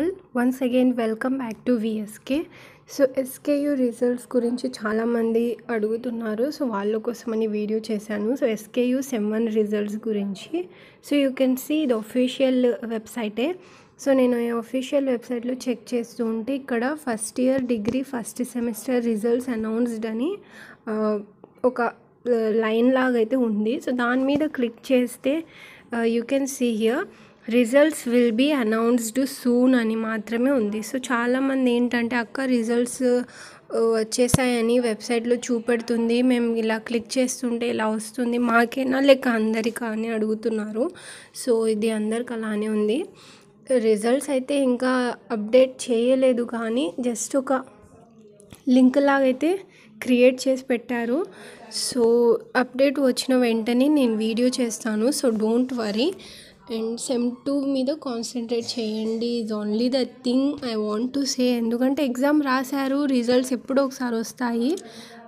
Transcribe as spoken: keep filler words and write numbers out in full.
All once again welcome back to VSK. So SKU results గురించి చాలామంది అడుగుతున్నారు. So వాళ్ళ కోసమని వీడియో చేశాను. So SKU sem one results గురించి. సో యూ కెన్ సీ ఇది ఒఫీషియల్ వెబ్సైటే. సో నేను ఈ ఒఫీషియల్ వెబ్సైట్లో చెక్ చేస్తూ ఉంటే ఇక్కడ first year degree first semester results announced అని ఒక లైన్ లాగా అయితే ఉంది. సో దాని మీద క్లిక్ చేస్తే you can see here results will be announced soon అని మాత్రమే ఉంది. సో చాలామంది ఏంటంటే అక్క రిజల్ట్స్ వచ్చేసాయని వెబ్సైట్లో చూపెడుతుంది, మేము ఇలా క్లిక్ చేస్తుంటే ఇలా వస్తుంది, మాకేనా లేక అందరికా అని అడుగుతున్నారు. సో ఇది అందరికి అలానే ఉంది. రిజల్ట్స్ అయితే ఇంకా అప్డేట్ చేయలేదు, కానీ జస్ట్ ఒక లింక్ లాగైతే క్రియేట్ చేసి పెట్టారు. సో అప్డేట్ వచ్చిన వెంటనే నేను వీడియో చేస్తాను. So don't worry and sem two మీద కాన్సన్ట్రేట్ చేయండి. ఇది only the thing I want to say. ఎందుకంటే ఎగ్జామ్ రాశారు, రిజల్ట్స్ ఎప్పుడో ఒకసారి వస్తాయి.